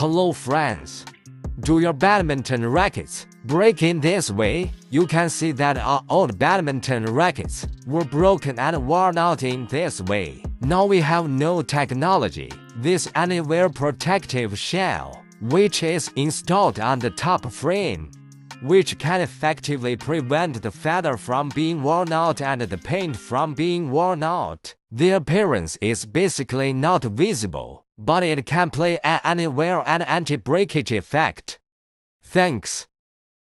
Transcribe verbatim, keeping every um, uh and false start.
Hello friends! Do your badminton rackets break in this way? You can see that our old badminton rackets were broken and worn out in this way. Now we have no technology. This anywhere protective shell, which is installed on the top frame, which can effectively prevent the feather from being worn out and the paint from being worn out. The appearance is basically not visible, but it can play an anywhere and anti-breakage effect. Thanks.